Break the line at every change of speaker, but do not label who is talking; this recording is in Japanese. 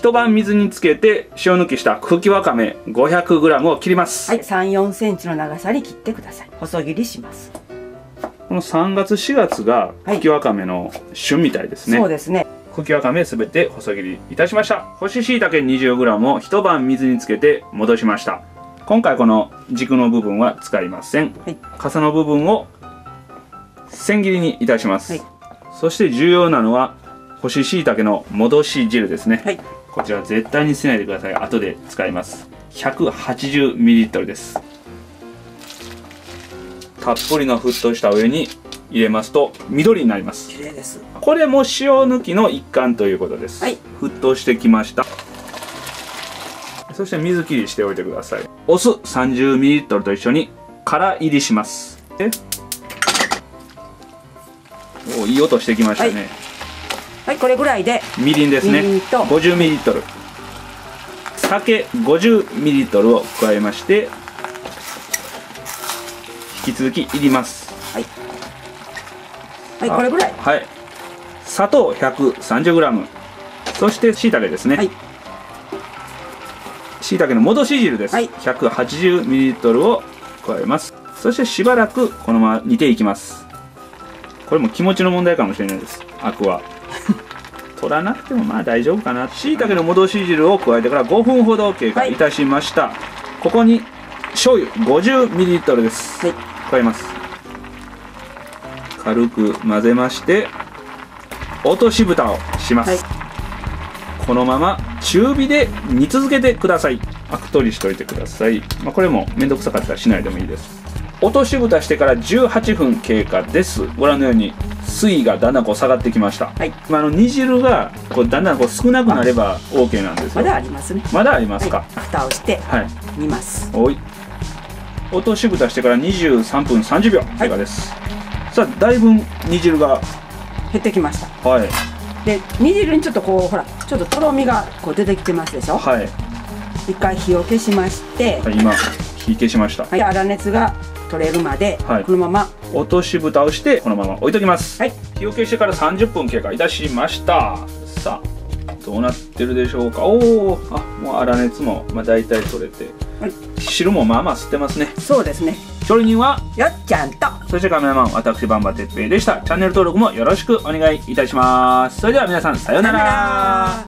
一晩水につけて塩抜きした茎わかめ 500g を切ります。
はい、3、4センチの長さに切ってください。細切りします。
この3月4月が茎わかめの旬みたいですね。
そうですね。
茎わかめすべて細切りいたしました。干し椎茸 20g を一晩水につけて戻しました。今回この軸の部分は使いません。はい、傘の部分を千切りにいたします。はい、そして重要なのは干し椎茸の戻し汁ですね。はい、こちら絶対に捨てないでください。後で使います。180ml です。たっぷりの沸騰したお湯に入れますと緑になります。
綺麗です。
これも塩抜きの一環ということです。はい、沸騰してきました。そして水切りしておいてください。お酢 30ml と一緒にから入りします。お、いい音してきましたね。
はい、これぐらいで
みりんですね。50ml、酒 50ml を加えまして引き続き入ります。はい、
はい、これぐらい。はい、
砂糖 130g、 そして椎茸ですね。はい、椎茸の戻し汁です。はい、180ml を加えます。そしてしばらくこのまま煮ていきます。これも気持ちの問題かもしれないです。アクは取らなくてもまあ大丈夫かな。椎茸の戻し汁を加えてから5分ほど経過いたしました。はい、ここに醤油 50ml です。はい、加えます。軽く混ぜまして落とし蓋をします。はい、このまま中火で煮続けてください。アク取りしといてください。これもめんどくさかったらしないでもいいです。落とし蓋してから18分経過です。ご覧のように水位がだんだん下がってきました。はい、煮汁がだんだん少なくなれば OK なんですよ。
まだありますね。
まだありますか。はい、
蓋をして煮ます。
おい、落とし蓋してから23分30秒経過です。さあ、だいぶ煮汁が
減ってきました。はい、で煮汁にちょっとほらちょっととろみが出てきてますでしょ。はい、一回火を消しまして、はい、今火消しました。はい、粗熱が取れるまで、はい、このまま
落とし蓋をしてこのまま置いときます。はい、火を消してから30分経過いたしました。さあ、どうなってるでしょうか。おお、もう粗熱も大体取れて、はい、汁もまあまあ吸ってますね。
そうですね。
調理人は
よっちゃんと、
そしてカメラマン私バンバ哲平でした。チャンネル登録もよろしくお願いいたします。それでは皆さんさようなら。